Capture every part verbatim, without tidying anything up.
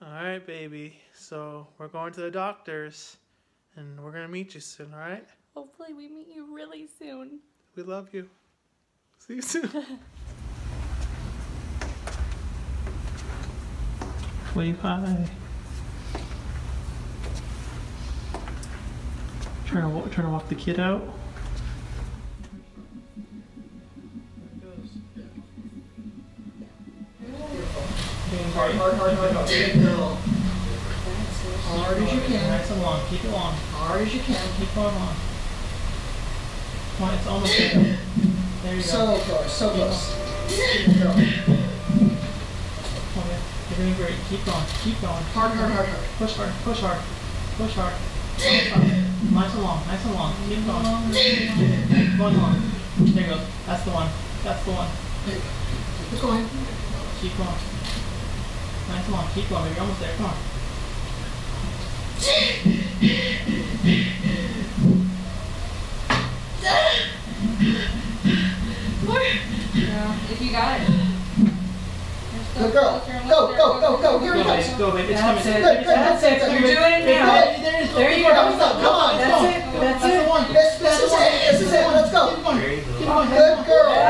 Alright, baby. So we're going to the doctor's and we're going to meet you soon, alright? Hopefully we meet you really soon. We love you. See you soon. Wave hi. Trying to, walk, trying to walk the kid out. Hard, hard, hard, hard, hard. Good girl. Hard as you can. Nice and long. Keep it long. Hard as you can. Keep going long. Come on, it's almost there. There you go. So close, so close. Good girl. Okay. You're doing great. Keep going. Keep going. Hard, hard, hard, hard. Push hard. Push hard. Push hard. Nice and long. Nice and long. Keep going. Going long. There you go. That's the one. That's the one. Keep going. Keep going. Nice and long. Keep going. You're almost there. Come on. Yeah, if you got it. Good girl. Go, go, go, go. Here we go. Go, baby. It's coming. Good, good, That's it. You're doing it now. There you go. Come on. That's it. That's it. This, this is it. This is it. Let's go. Good girl. Good.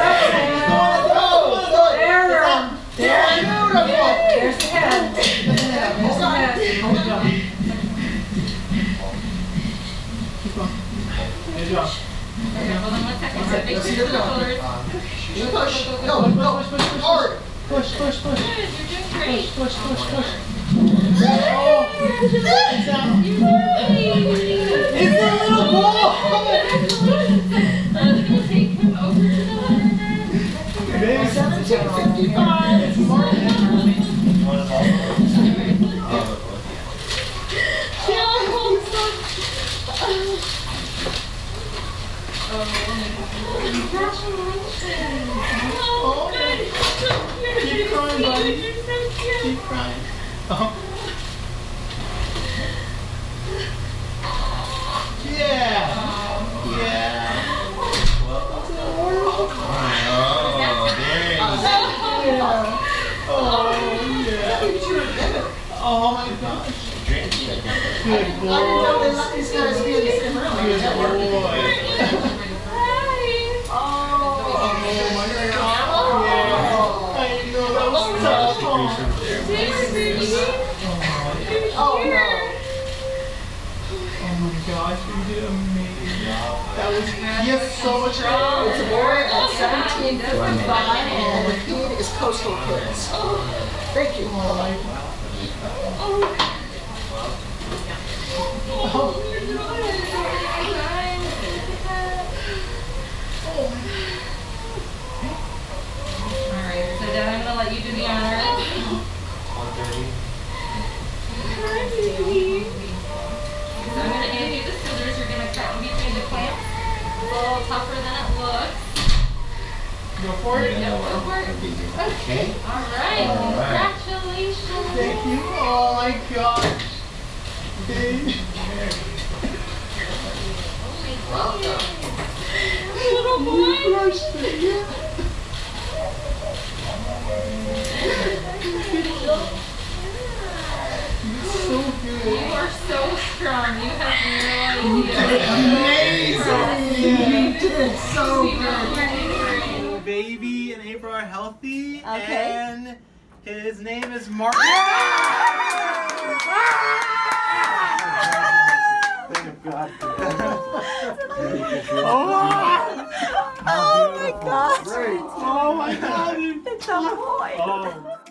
There. There. Beautiful. There's the head. There's the head. Hold the head. Hold the head. Keep going. Good job. Okay, hold on one second. Okay, Make let's sure see the the dog. shoulders. Push. Go, go. Hard. Push, push, push. Good, you're doing great. Push, push, push. Oh, It's out. you're doing It's a little ball. I'm gonna take him over to the Baby. seventeen fifty-five. It's Martin. Oh, good. Keep crying, buddy. You're so cute. Keep crying. Oh. Yeah. Yeah. Oh, yeah. Oh, my gosh. Good boy. I didn't know they let these guys be in the same room. Good boy. Oh, Oh, my God. Yeah. I know that was tough. Oh, oh no. oh my gosh, you did amazing. That was, you have so much It's a love. boy at seventeen fifty-five, and the feed is Coastal Kids. Thank you. Oh, my God. Oh. Alright, so then I'm gonna let you do the honors. So I'm gonna hand you the scissors. You're gonna cut in between the clamps. It's a little tougher than it looks. Go for it. Yep, go for it. Okay. Alright, congratulations. Thank you. Oh my God. Baby. Welcome. Little boy. You crushed it. Yeah. You're so good. You are so strong. You have no idea. Amazing. You did so We were good. learning for you. Baby and April are healthy. Okay. And his name is Martin. God. Oh, Oh my gosh. Great. oh my God. It's a boy. Oh.